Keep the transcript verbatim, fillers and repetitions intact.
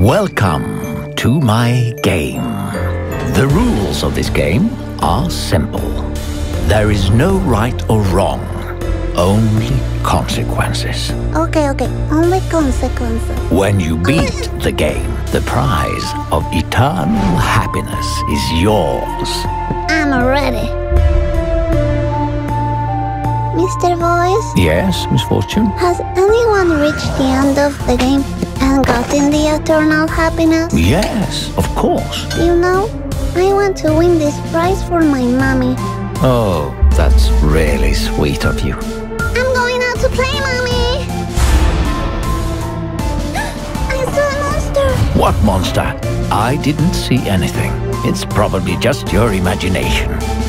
Welcome to my game. The rules of this game are simple. There is no right or wrong, only consequences. Okay, okay, only consequences. When you beat the game, the prize of eternal happiness is yours. I'm ready. Mister Voice? Yes, Misfortune? Has anyone reached the end of the game and gotten the eternal happiness? Yes, of course. You know, I want to win this prize for my mommy. Oh, that's really sweet of you. I'm going out to play, Mommy! I saw a monster! What monster? I didn't see anything. It's probably just your imagination.